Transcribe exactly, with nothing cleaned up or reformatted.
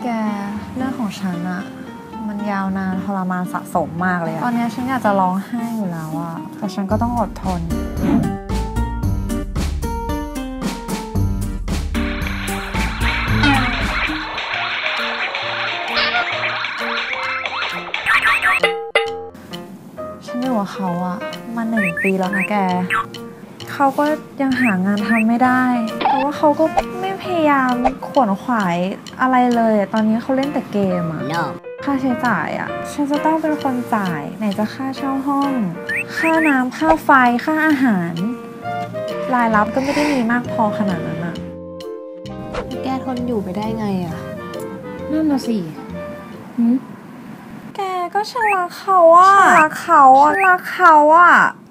แกเรื่องของฉันอะมันยาวนานทรมานสะสมมากเลยตอนนี้ฉันอยากจะร้องไห้อยู่แล้วอะแต่ฉันก็ต้องอดทนฉันอยู่กับเขาอะมาหนึ่งปีแล้วนะแกเขาก็ยังหางานทำไม่ได้เพราะว่าเขาก็ไม่พยายามขวนขวายอะไรเลยตอนนี้เขาเล่นแต่เกมอะ no. ค่าใช้จ่ายอะฉันจะต้องเป็นคนจ่ายไหนจะค่าเช่าห้องค่าน้ำค่าไฟค่าอาหารรายรับก็ไม่ได้มีมากพอขนาดนั้นอะแกทนอยู่ไปได้ไงอะนั่นน่ะสิแกก็ฉันรักเขาอะฉันรักเขาอะฉันรักเขาอะ